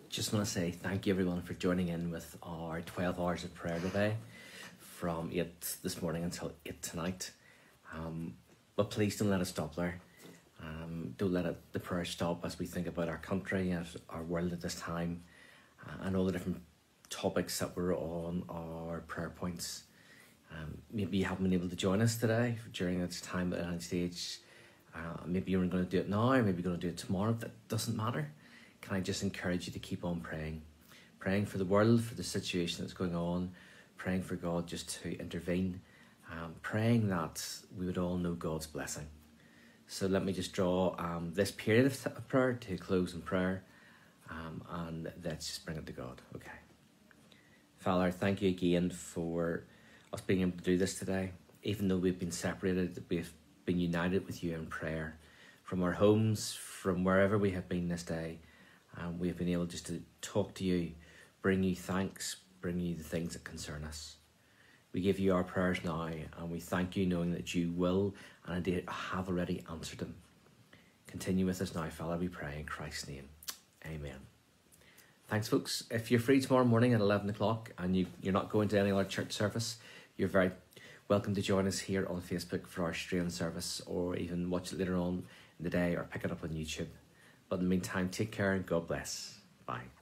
Just want to say thank you everyone for joining in with our 12 hours of prayer today from 8 this morning until 8 tonight. But please don't let it stop there. Don't let the prayer stop as we think about our country and our world at this time and all the different topics that were on our prayer points. Maybe you haven't been able to join us today during this time at any stage. Maybe you're going to do it now, or maybe you're going to do it tomorrow. That doesn't matter. Can I just encourage you to keep on praying? Praying for the world, for the situation that's going on, praying for God just to intervene, praying that we would all know God's blessing. So let me just draw this period of prayer to a close in prayer, and let's just bring it to God. Okay. Father, thank you again for us being able to do this today. Even though we've been separated, we've been united with you in prayer from our homes, from wherever we have been this day. We have been able just to talk to you, bring you thanks, bring you the things that concern us. We give you our prayers now, and we thank you knowing that you will and indeed have already answered them. Continue with us now, Father, we pray in Christ's name. Amen. Thanks, folks. If you're free tomorrow morning at 11 o'clock and you're not going to any other church service, you're very welcome to join us here on Facebook for our stream service, or even watch it later on in the day or pick it up on YouTube. But in the meantime, take care and God bless. Bye.